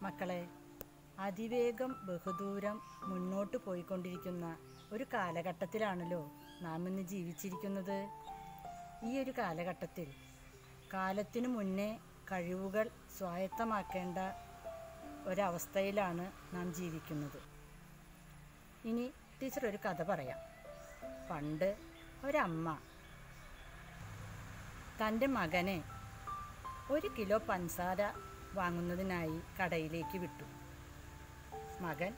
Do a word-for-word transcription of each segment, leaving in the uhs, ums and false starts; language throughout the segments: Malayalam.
മക്കളെ, അതിവേഗം ബഹുദൂരം മുന്നോട്ട് പോയിക്കൊണ്ടിരിക്കുന്ന ഒരു കാലഘട്ടത്തിലാണല്ലോ നാം ഇന്ന് ജീവിച്ചിരിക്കുന്നത്. ഈ ഒരു കാലഘട്ടത്തിൽ കാലത്തിനു മുന്നേ കഴിവുകൾ സ്വായത്തമാക്കേണ്ട ഒരവസ്ഥയിലാണ് നാം ജീവിക്കുന്നത്. ഇനി ടീച്ചർ ഒരു കഥ പറയാം. പണ്ട് ഒരമ്മ തൻ്റെ മകനെ ഒരു കിലോ പഞ്ചസാര വാങ്ങുന്നതിനായി കടയിലേക്ക് വിട്ടു. മകൻ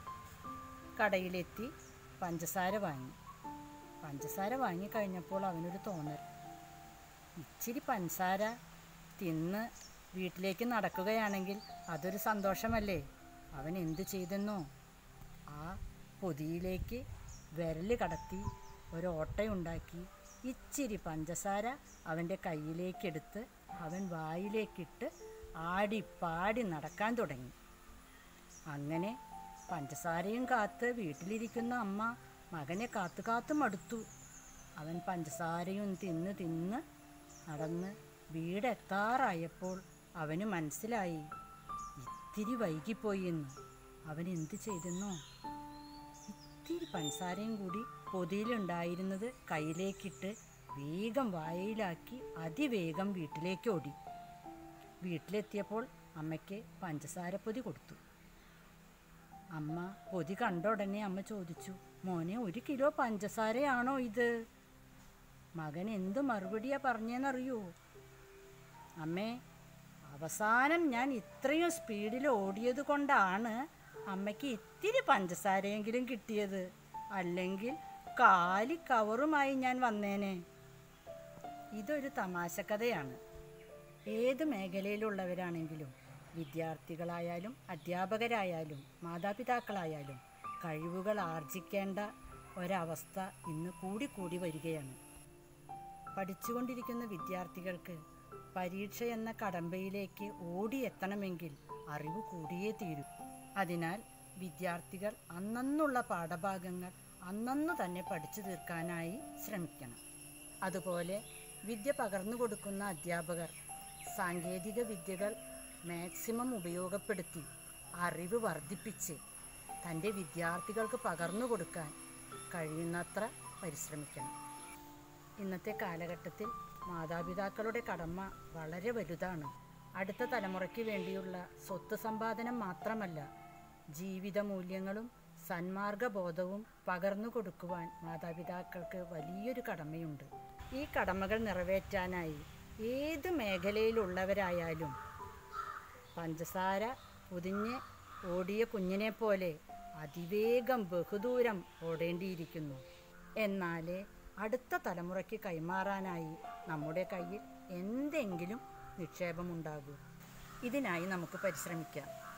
കടയിലെത്തി പഞ്ചസാര വാങ്ങി. പഞ്ചസാര വാങ്ങിക്കഴിഞ്ഞപ്പോൾ അവനൊരു തോന്നൽ, ഇച്ചിരി പഞ്ചസാര തിന്ന് വീട്ടിലേക്ക് നടക്കുകയാണെങ്കിൽ അതൊരു സന്തോഷമല്ലേ. അവൻ എന്തു ചെയ്തെന്നോ, ആ പൊതിയിലേക്ക് വിരൽ കടത്തി ഒരോട്ടയുണ്ടാക്കി ഇച്ചിരി പഞ്ചസാര അവൻ്റെ കയ്യിലേക്കെടുത്ത് അവൻ വായിലേക്കിട്ട് ആടിപ്പാടി നടക്കാൻ തുടങ്ങി. അങ്ങനെ പഞ്ചസാരയും കാത്ത് വീട്ടിലിരിക്കുന്ന അമ്മ മകനെ കാത്തു കാത്തു മടുത്തു. അവൻ പഞ്ചസാരയും തിന്ന് തിന്ന് നടന്ന് വീടെത്താറായപ്പോൾ അവന് മനസ്സിലായി ഇത്തിരി വൈകിപ്പോയി എന്ന്. അവൻ എന്തു ചെയ്തെന്നോ, ഇത്തിരി പഞ്ചസാരയും കൂടി പൊതിയിലുണ്ടായിരുന്നത് കയ്യിലേക്കിട്ട് വേഗം വായയിലാക്കി അതിവേഗം വീട്ടിലേക്ക് ഓടി. വീട്ടിലെത്തിയപ്പോൾ അമ്മയ്ക്ക് പഞ്ചസാര പൊതി കൊടുത്തു. അമ്മ പൊതി കണ്ട ഉടനെ അമ്മ ചോദിച്ചു, മോനെ, ഒരു കിലോ പഞ്ചസാരയാണോ ഇത്? മകൻ എന്ത് മറുപടിയാ പറഞ്ഞെന്നറിയോ? അമ്മേ, അവസാനം ഞാൻ ഇത്രയും സ്പീഡിൽ ഓടിയത് കൊണ്ടാണ് അമ്മയ്ക്ക് ഇത്തിരി പഞ്ചസാരയെങ്കിലും കിട്ടിയത്. അല്ലെങ്കിൽ കാലി കവറുമായി ഞാൻ വന്നേനെ. ഇതൊരു തമാശക്കഥയാണ്. ഏത് മേഖലയിലുള്ളവരാണെങ്കിലും, വിദ്യാർത്ഥികളായാലും അധ്യാപകരായാലും മാതാപിതാക്കളായാലും കഴിവുകൾ ആർജിക്കേണ്ട ഒരവസ്ഥ ഇന്ന് കൂടിക്കൂടി വരികയാണ്. പഠിച്ചുകൊണ്ടിരിക്കുന്ന വിദ്യാർത്ഥികൾക്ക് പരീക്ഷ എന്ന കടമ്പയിലേക്ക് ഓടിയെത്തണമെങ്കിൽ അറിവ് കൂടിയേ തീരൂ. അതിനാൽ വിദ്യാർത്ഥികൾ അന്നന്നുള്ള പാഠഭാഗങ്ങൾ അന്നന്നു തന്നെ പഠിച്ചു തീർക്കാനായി ശ്രമിക്കണം. അതുപോലെ വിദ്യ പകർന്നു കൊടുക്കുന്ന അധ്യാപകർ സാങ്കേതിക വിദ്യകൾ മാക്സിമം ഉപയോഗപ്പെടുത്തി അറിവ് വർദ്ധിപ്പിച്ച് തൻ്റെ വിദ്യാർത്ഥികൾക്ക് പകർന്നു കൊടുക്കാൻ കഴിയുന്നത്ര പരിശ്രമിക്കണം. ഇന്നത്തെ കാലഘട്ടത്തിൽ മാതാപിതാക്കളുടെ കടമ വളരെ വലുതാണ്. അടുത്ത തലമുറയ്ക്ക് വേണ്ടിയുള്ള സ്വത്ത് സമ്പാദനം മാത്രമല്ല, ജീവിത മൂല്യങ്ങളും സന്മാർഗബോധവും പകർന്നു കൊടുക്കുവാൻ മാതാപിതാക്കൾക്ക് വലിയൊരു കടമയുണ്ട്. ഈ കടമകൾ നിറവേറ്റാനായി ഏത് മേഖലയിലുള്ളവരായാലും പഞ്ചസാര പൊതിഞ്ഞ് ഓടിയ കുഞ്ഞിനെ പോലെ അതിവേഗം ബഹുദൂരം ഓടേണ്ടിയിരിക്കുന്നു. എന്നാലേ അടുത്ത തലമുറയ്ക്ക് കൈമാറാനായി നമ്മുടെ കയ്യിൽ എന്തെങ്കിലും നിക്ഷേപമുണ്ടാകൂ. ഇതിനായി നമുക്ക് പരിശ്രമിക്കാം.